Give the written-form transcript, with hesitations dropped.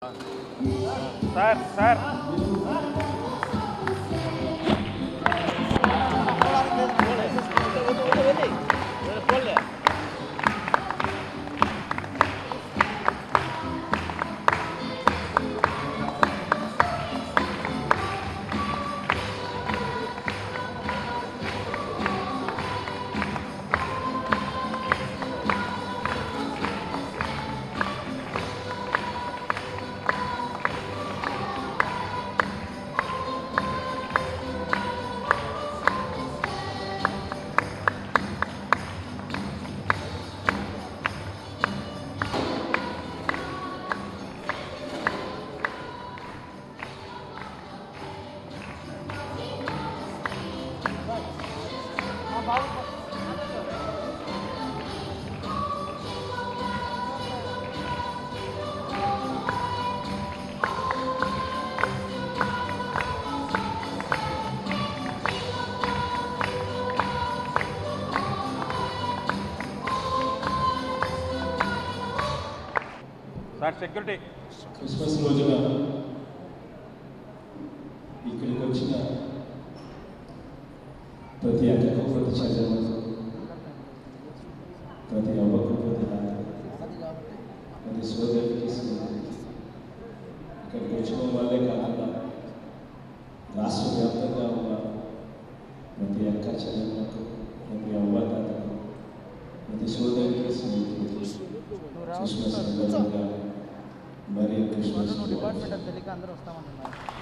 Sir security Christmas రోజున ఇక్కడికి వచ్చిన ప్రతి అక్కకు ప్రతి చంద్రమకు ప్రతి అవ్వకు ప్రతి నాన్నకు ప్రతి సోదరికి స్నేహితులకి ఇక్కడికి వచ్చిన వాళ్ళే కాకుండా రాష్ట్ర వ్యాప్తంగా ఉన్న ప్రతి అక్క చంద్రమకు ప్రతి అవ్వ తాతకు ప్రతి సోదరికి స్నేహితులకి క్రిస్మస్ సందర్భంగా మరి క్రిస్మస్ డిపార్ట్మెంట్ తెలియక అందరూ వస్తామంటున్నారు.